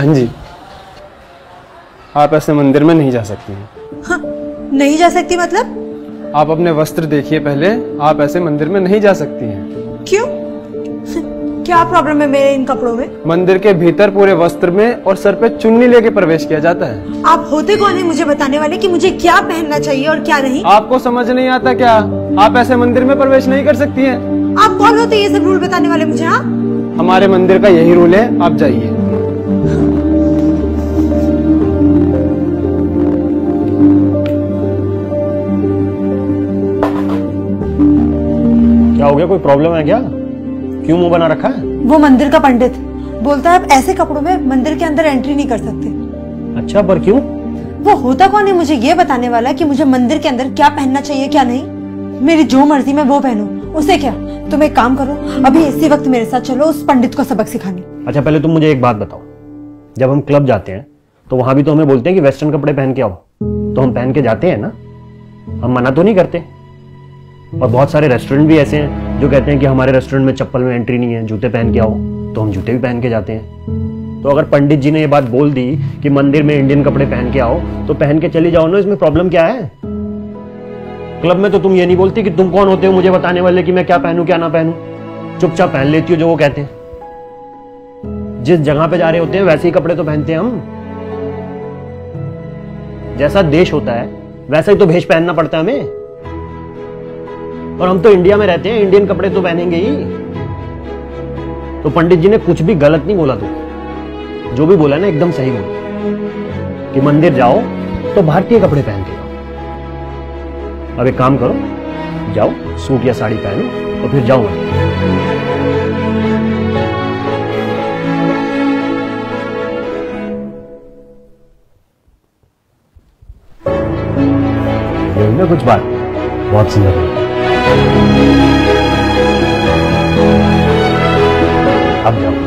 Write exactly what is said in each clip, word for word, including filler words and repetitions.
बहन जी, आप ऐसे मंदिर में नहीं जा सकती हैं। हाँ, नहीं जा सकती मतलब? आप अपने वस्त्र देखिए पहले, आप ऐसे मंदिर में नहीं जा सकती हैं। क्यों? क्या प्रॉब्लम है मेरे इन कपड़ों में? मंदिर के भीतर पूरे वस्त्र में और सर पे चुन्नी लेके प्रवेश किया जाता है। आप होते कौन है मुझे बताने वाले कि मुझे क्या पहनना चाहिए और क्या नहीं? आपको समझ नहीं आता क्या? आप ऐसे मंदिर में प्रवेश नहीं कर सकती हैं। आप कौन होते ये सब रूल बताने वाले मुझे? हाँ, हमारे मंदिर का यही रूल है, आप जाइए। क्या हो गया, कोई प्रॉब्लम है क्या? क्यों मुंह बना रखा है? वो मंदिर का पंडित बोलता है आप ऐसे कपड़ों में मंदिर के अंदर एंट्री नहीं कर सकते। अच्छा, पर क्यों? वो होता कौन है मुझे ये बताने वाला कि मुझे मंदिर के अंदर क्या पहनना चाहिए क्या नहीं? मेरी जो मर्जी मैं वो पहनूं, उसे क्या? तुम एक काम करो, अभी इसी वक्त मेरे साथ चलो उस पंडित को सबक सिखाने। अच्छा, पहले तुम मुझे एक बात बताओ, जब हम क्लब जाते हैं तो वहां भी तो हमें बोलते हैं कि वेस्टर्न कपड़े पहन के आओ, तो हम पहन के जाते हैं ना, हम मना तो नहीं करते। और बहुत सारे रेस्टोरेंट भी ऐसे हैं जो कहते हैं कि हमारे रेस्टोरेंट में चप्पल में एंट्री नहीं है, जूते पहन के आओ, तो हम जूते भी पहन के जाते हैं। तो अगर पंडित जी ने ये बात बोल दी कि मंदिर में इंडियन कपड़े पहन के आओ, तो पहन के चली जाओ ना, इसमें प्रॉब्लम क्या है? क्लब में तो तुम ये नहीं बोलती कि तुम कौन होते हो मुझे बताने वाले कि मैं क्या पहनूं क्या ना पहनूं, चुपचाप पहन लेती हो जो वो कहते हैं। जिस जगह पे जा रहे होते हैं वैसे ही कपड़े तो पहनते हैं हम। जैसा देश होता है वैसा ही तो भेष पहनना पड़ता है हमें। और हम तो इंडिया में रहते हैं, इंडियन कपड़े तो पहनेंगे ही। तो पंडित जी ने कुछ भी गलत नहीं बोला, तो जो भी बोला ना एकदम सही बोला कि मंदिर जाओ तो भारतीय कपड़े पहन के जाओ। अब एक काम करो, जाओ सूट या साड़ी पहनो और फिर जाओ मंदिर। ना कुछ बात बहुत सुंदर है। अब जाओ।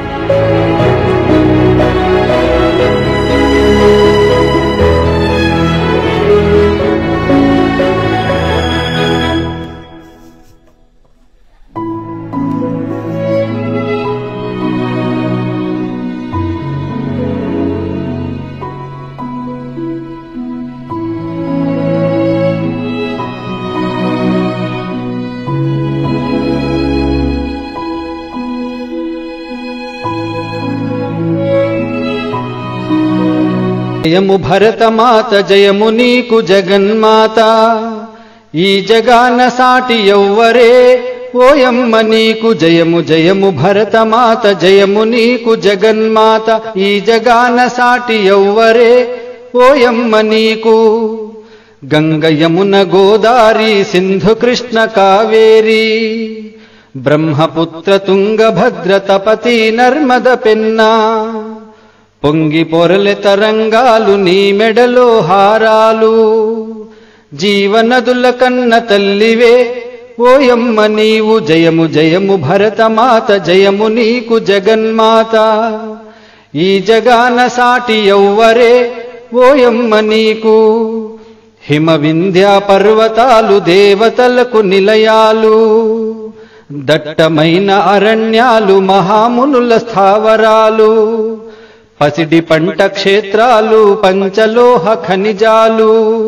జయము భరతమాత జయము నీకు జగన్మాత ఈ జగాన సాటి ఎవ్వరే ఓయమ్మ నీకు జయము జయము భరతమాత జయము నీకు జగన్మాత ఈ జగాన సాటి ఎవ్వరే ఓయమ్మ నీకు గంగ యమున గోదారి సింధు కృష్ణ కావేరి బ్రహ్మపుత్ర తుంగభద్ర తపతి నర్మద పెన్నా పొంగి పొరలె తరంగాలు నీ మెడలో హారాలు జీవనదుల కన్న తల్లివే ఓయమ్మ నీవు జయము జయము భరతమాత జయము నీకు జగన్మాత ఈ జగాన సాటి ఎవ్వరే ఓయమ్మ నీకు హిమ వింధ్య పర్వతాలు దేవతలకు నిలయాలు దట్టమైన అరణ్యాలు మహామునుల స్థావరాలు పసిడి పంట క్షేత్రాలు పంచలోహ ఖనిజాలు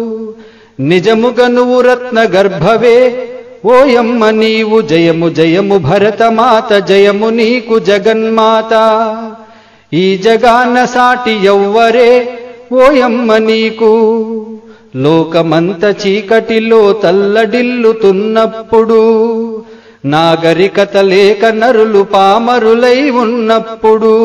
నిజముగా నువ్వు రత్న గర్భవే ఓయమ్మ నీవు జయము జయము భరతమాత జయము నీకు జగన్మాత ఈ జగాన సాటి ఎవ్వరే ఓయమ్మ నీకు లోకమంత చీకటిలో తల్లడిల్లుతున్నప్పుడు నాగరికత లేక నరులు పామరులై ఉన్నప్పుడు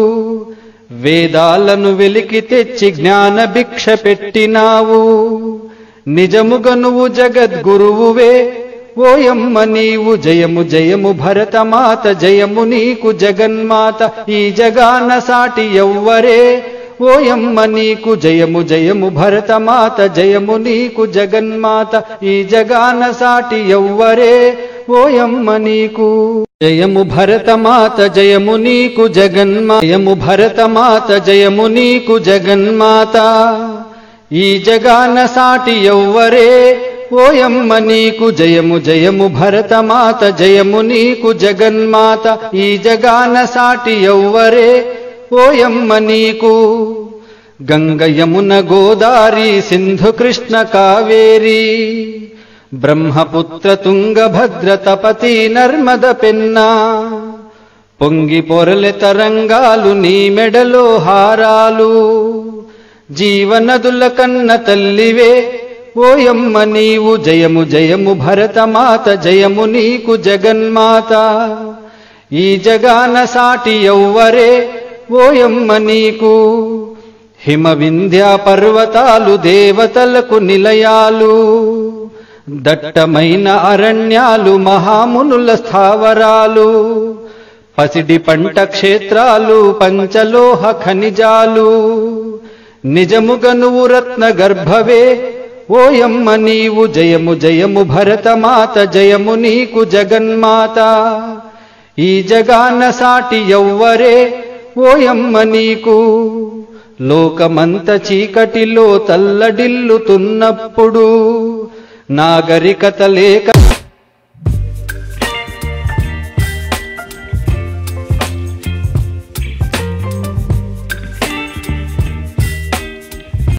వేదాలను వెలికి తెచ్చి జ్ఞాన భిక్ష పెట్టినావు నిజముగా నువ్వు జగద్గురువువే ఓయమ్మ నీవు జయము జయము భరతమాత జయము నీకు జగన్మాత ఈ జగాన సాటి ఎవ్వరే ఓయమ్మ నీకు జయము జయము భరతమాత జయము నీకు జగన్మాత ఈ జగాన సాటి ఎవ్వరే ఓయమ్మ నీకు జయము భరతమాత జయము నీకు జగన్మాత జయము భరతమాత జయము నీకు జగన్మాత ఈ జగాన సాటి ఎవ్వరే ఓయమ్మ నీకు జయము జయము భరతమాత జయము నీకు జగన్మాత ఈ జగాన సాటి ఎవ్వరే ఓయమ్మ నీకు. గంగ యమున గోదారి సింధు కృష్ణ కావేరి బ్రహ్మపుత్ర తుంగభద్ర తపతి నర్మద పెన్నా. పొంగి పొరలె తరంగాలు నీ మెడలో హారాలు. జీవనదుల కన్న తల్లివే ఓయమ్మ నీవు. జయము జయము భరతమాత జయము నీకు జగన్మాత. ఈ జగాన సాటి ఎవ్వరే ఓయమ్మ నీకు. హిమ వింధ్య పర్వతాలు దేవతలకు నిలయాలు. దట్టమైన అరణ్యాలు మహామునుల స్థావరాలు. పసిడి పంట క్షేత్రాలు పంచలోహ ఖనిజాలు. నిజముగా నువ్వు రత్న గర్భవే ఓయమ్మ నీవు. జయము జయము భరతమాత జయము నీకు జగన్మాత. ఈ జగాన సాటి ఎవ్వరే ఓయమ్మ నీకు. లోకమంత చీకటిలో తల్లడిల్లుతున్నప్పుడు నాగరికత లేక